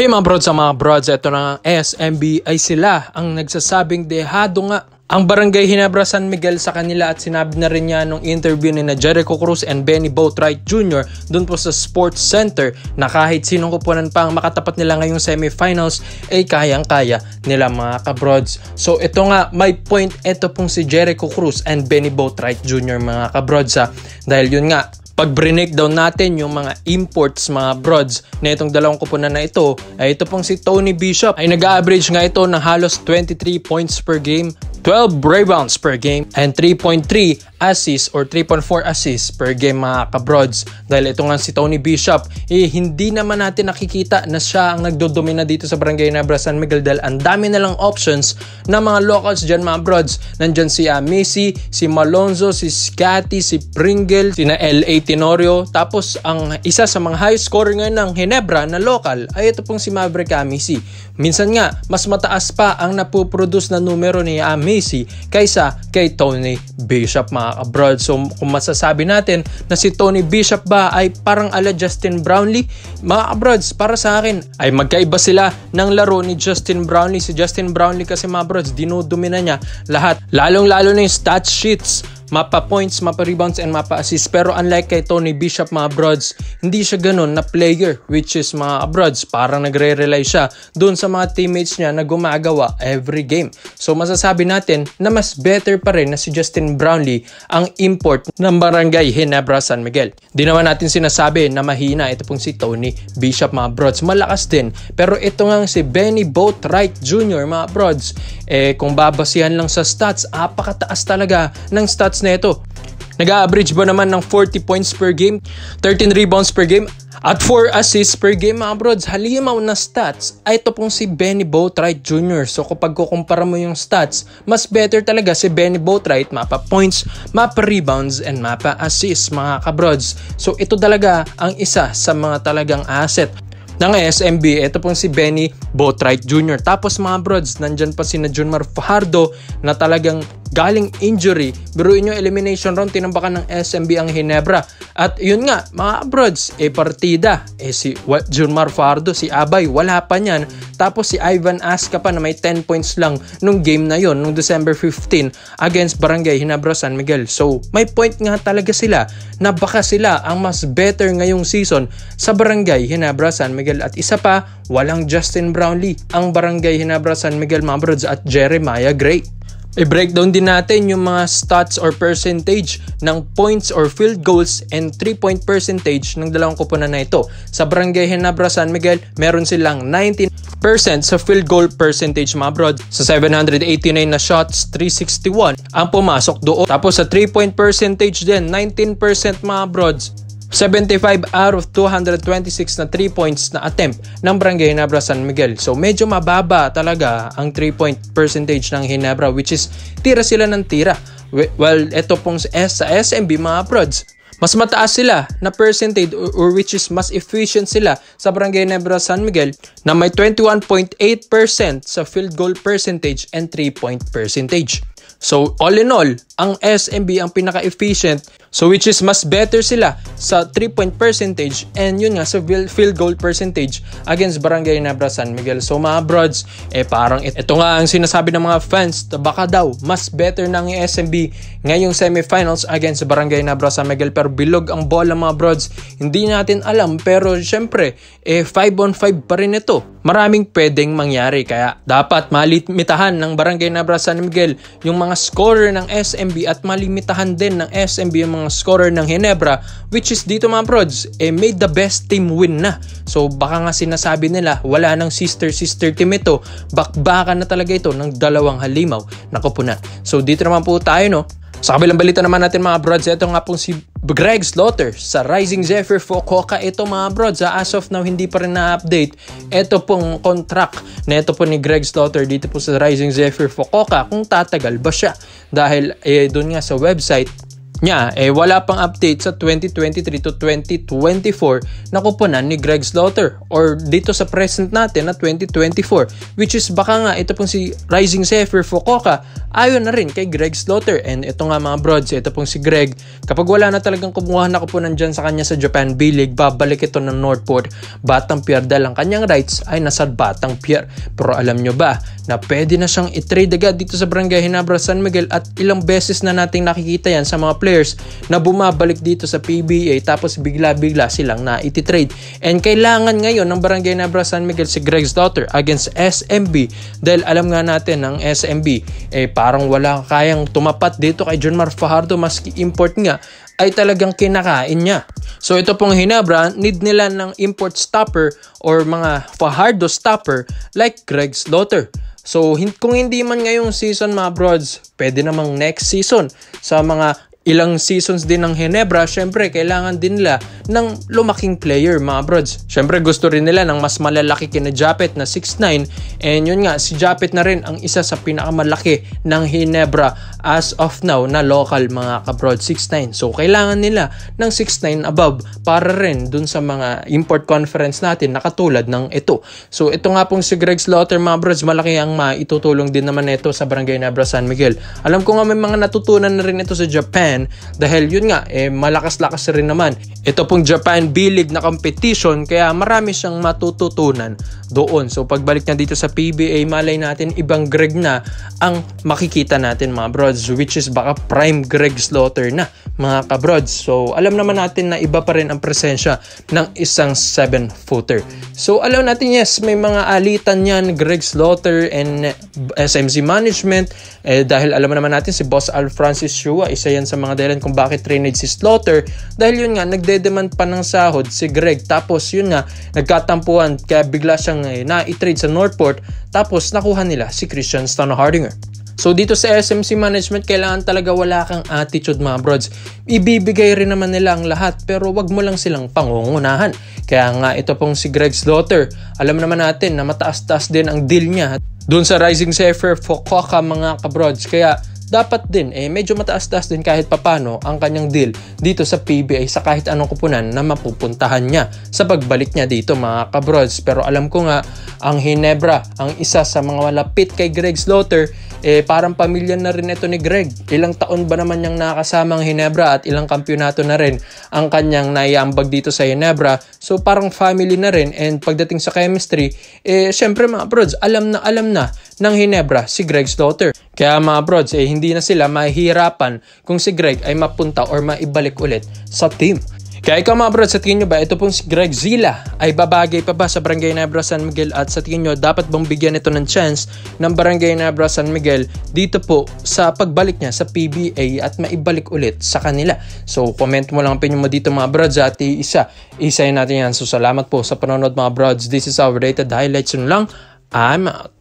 Hey mga brods, ito na ang SMB ay sila ang nagsasabing dehado nga ang Barangay Ginebra San Miguel sa kanila at sinabi na rin niya nung interview ni na Jericho Cruz and Benny Boatwright Jr. dun po sa Sports Center na kahit sinong kupunan pa ang makatapat nila ngayong semifinals ay kayang-kaya nila mga kabrods. So ito nga, may point ito pong si Jericho Cruz and Benny Boatwright Jr. mga kabrods dahil yun nga, pag breakdown natin yung mga imports mga brods na itong dalawang kupunan na ito, ay ito pong si Tony Bishop ay nag-average nga ito ng halos 23 points per game, 12 rebounds per game, and 3.3 assists or 3.4 assists per game mga kabrods. Dahil ito nga si Tony Bishop, hindi naman natin nakikita na siya ang nagdodomina dito sa Barangay Ginebra San Miguel dahil ang dami na lang options na mga locals dyan mga brods. Nandyan si Messi, si Malonzo, si Scotty, si Pringle, si na L.A. Tenorio. Tapos ang isa sa mga high scorer ngayon ng Ginebra na local ay ito pong si Maverick Messi. Minsan nga, mas mataas pa ang napuproduce na numero ni Messi kaysa kay Tony Bishop mga kabroad. So kung masasabi natin na si Tony Bishop ba ay parang ala Justin Brownlee, mga kabrods, para sa akin ay magkaiba sila ng laro ni Justin Brownlee. Si Justin Brownlee kasi mga brods, dinudumina niya lahat, lalong-lalo na yung stat sheets, mapa points, mapa rebounds, and mapa assists. Pero unlike kay Tony Bishop mga brods, hindi siya ganun na player, which is mga brods, parang nagre-rely siya dun sa mga teammates niya na gumagawa every game. So masasabi natin na mas better pa rin na si Justin Brownlee ang import ng Barangay Ginebra San Miguel. Di naman natin sinasabi na mahina ito pong si Tony Bishop mga brods, malakas din. Pero ito nga si Benny Boatwright Jr. mga brods, kung babasihan lang sa stats, apakataas talaga ng stats na ito. Nag-average ba naman ng 40 points per game, 13 rebounds per game, at 4 assists per game mga brods. Halimaw na stats ay ito pong si Benny Boatwright Jr. So kapag kukumpara mo yung stats, mas better talaga si Benny Boatwright, mapa points, mapa rebounds, and mapa assists mga kabrods. So ito talaga ang isa sa mga talagang asset ng SMB, ito pong si Benny Boatwright Jr. Tapos mga brods, nandyan pa si na Junmar Fajardo na talagang galing injury. Biruin nyo, elimination round, tinambakan ng SMB ang Ginebra. At yun nga, mga brods, partida. Si Junmar Fajardo, si Abay, wala pa niyan. Tapos si Ivan Asca pa na may 10 points lang nung game na yon, nung December 15 against Barangay Ginebra San Miguel. So, may point nga talaga sila na baka sila ang mas better ngayong season sa Barangay Ginebra San Miguel. At isa pa, walang Justin Brownlee ang Barangay Ginebra San Miguel mga brods at Jeremiah Gray. I-breakdown din natin yung mga stats or percentage ng points or field goals and 3-point percentage ng dalawang kupunan na ito. Sa Barangay Ginebra San Miguel, meron silang 19% sa field goal percentage mga brod. Sa 789 na shots, 361 ang pumasok doon. Tapos sa 3-point percentage din, 19% mga brods. 75 out of 226 na 3 points na attempt ng Barangay Ginebra San Miguel. So medyo mababa talaga ang 3-point percentage ng Ginebra, which is tira sila ng tira. Well, ito pong sa SMB mga brods, mas mataas sila na percentage or which is mas efficient sila sa Barangay Ginebra San Miguel na may 21.8% sa field goal percentage and 3-point percentage. So all in all, ang SMB ang pinaka-efficient, so which is mas better sila sa 3-point percentage and yun nga sa field goal percentage against Barangay Ginebra San Miguel. So mga brods, parang ito nga ang sinasabi ng mga fans, baka daw mas better ng SMB ngayong semifinals against Barangay Ginebra San Miguel. Pero bilog ang bola mga brods, hindi natin alam. Pero syempre, 5-on-5 pa rin ito. Maraming pwedeng mangyari, kaya dapat malimitahan ng Barangay Ginebra San Miguel yung mga scorer ng SMB at malimitahan din ng SMB yung mga scorer ng Ginebra, which is dito mga brods, made the best team win na. So baka nga sinasabi nila wala nang sister team ito, bakbakan na talaga ito ng dalawang halimaw na kupunan. So dito naman po tayo, no? Sa kabilang balita naman natin mga brods, ito nga pong si Greg Slaughter sa Rising Zephyr Fukuoka. Ito mga brods, as of now hindi pa rin na-update ito pong contract na ito po ni Greg Slaughter dito po sa Rising Zephyr Fukuoka, kung tatagal ba siya. Dahil doon nga sa website, niya, wala pang update sa 2023 to 2024 na kuponan ni Greg Slaughter or dito sa present natin na 2024, which is baka nga ito pong si Rising Zephyr Fukuoka ayon na rin kay Greg Slaughter. And ito nga mga brods, ito pong si Greg, kapag wala na talagang kumuha na kuponan dyan sa kanya sa Japan B-League, babalik ito ng Northport Batang Pier dahil ang kanyang rights ay nasa Batang Pier. Pero alam nyo ba na pwede na siyang i-trade agad dito sa Barangay Ginebra San Miguel at ilang beses na nating nakikita yan sa mga players na bumabalik dito sa PBA tapos bigla-bigla silang na-iti-trade. And kailangan ngayon ng Barangay Ginebra San Miguel si Greg Slaughter against SMB dahil alam nga natin ng SMB parang wala kayang tumapat dito kay Junmar Fajardo, maski import nga ay talagang kinakain niya. So ito pong Ginebra, need nila ng import stopper or mga Fajardo stopper like Greg Slaughter. So kung hindi man ngayong season mga broads, pwede namang next season. Sa mga ilang seasons din ng Ginebra, syempre kailangan din nila ng lumaking player mga broads. Syempre gusto rin nila ng mas malalaki kina Japet na 6'9", and yun nga, si Japet na rin ang isa sa pinakamalaki ng Ginebra as of now na local mga kabroad, 6'9". So kailangan nila ng 6'9" above para rin dun sa mga import conference natin na katulad ng ito. So ito nga pong si Greg Slaughter mga broads, malaki ang maitutulong din naman ito sa Barangay Ginebra San Miguel. Alam ko nga may mga natutunan na rin ito sa Japan dahil yun nga malakas-lakas rin naman ito pong Japan B-League na competition, kaya marami siyang matututunan doon. So pagbalik na dito sa PBA, malay natin ibang Greg na ang makikita natin mga broads, which is baka prime Greg Slaughter na mga kabroads. So alam naman natin na iba pa rin ang presensya ng isang 7-footer. So alam natin, yes, may mga alitan yan Greg Slaughter and SMC management dahil alam naman natin si Boss Al Francis Shua, isa yan sa mga dahilan kung bakit trade si Slaughter, dahil yun nga nagde-demand pa ng sahod si Greg, tapos yun nga nagkatampuhan kaya bigla siyang na-i-trade sa Northport, tapos nakuha nila si Christian Stanohardinger. So dito sa SMC management, kailangan talaga wala kang attitude mga broads. Ibibigay rin naman nila ang lahat pero wag mo lang silang pangungunahan. Kaya nga ito pong si Greg Slaughter, alam naman natin na mataas-taas din ang deal niya doon sa Rising Zephyr Fukuoka mga kabroads. Kaya dapat din medyo mataas-taas din kahit papano ang kanyang deal dito sa PBA sa kahit anong kupunan na mapupuntahan niya sa pagbalik niya dito mga kabroads. Pero alam ko nga ang Ginebra, ang isa sa mga malapit kay Greg Slaughter, parang pamilya na rin ito ni Greg. Ilang taon ba naman niyang nakakasama ang Ginebra at ilang kampyonato na rin ang kanyang naiambag dito sa Ginebra. So parang family na rin, and pagdating sa chemistry, syempre mga broads, alam na ng Ginebra si Greg Slaughter. Kaya mga broads, hindi na sila mahihirapan kung si Greg ay mapunta or maibalik ulit sa team. Kaya ikaw mga broads, sa tingin nyo ba ito pong si Greg Zila ay babagay pa ba sa Barangay Ginebra San Miguel, at sa tingin nyo dapat bang bigyan ito ng chance ng Barangay Ginebra San Miguel dito po sa pagbalik niya sa PBA at maibalik ulit sa kanila? So comment mo lang ang opinion mo dito mga broads at isayin natin yan. So salamat po sa panonood mga broads. This is our rated highlights. Yun lang, I'm out.